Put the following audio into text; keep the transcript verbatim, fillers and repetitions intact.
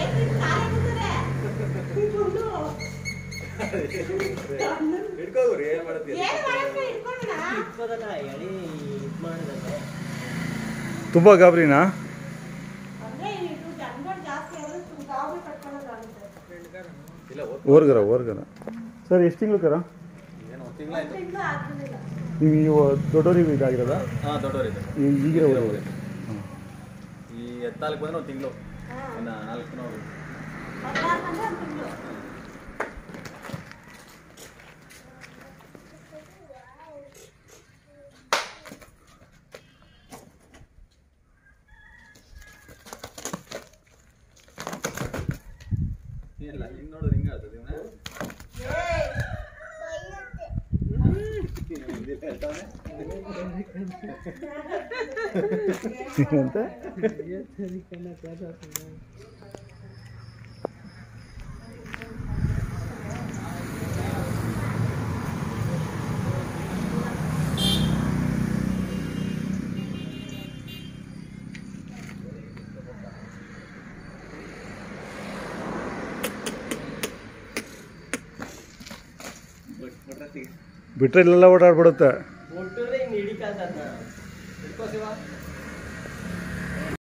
ತುಂಬ ಗಾಬರಿನಾ? ಓರ್ಗರ ಓರ್ಗರ ಸರ್ ಎಷ್ಟು ತಿಂಗಳು ಕರ ನೀವು ದೊಡ್ಡವರಿಗೆ ಇದಾಗಿರೋದ? ಹಾಂ ದೊಡ್ಡವರಿದೆ ಈಗಿರೋ ಈ ಹದಿನಾಲ್ಕು ಬಂದರೆ ಒಂದು ತಿಂಗಳು ಒಂದು ನಾಲ್ಕು ದಿನ ಹೋಗುತ್ತೆ. ಇಲ್ಲ ಹಿಂಗೆ ನೋಡಿದ್ರೆ ಹಿಂಗೆ ಆಗ್ತದೆ ಅಂತ ಬಿಟ್ರೆ ಇಲ್ಲೆಲ್ಲ ಓಡಾಡ್ಬಿಡುತ್ತೆ.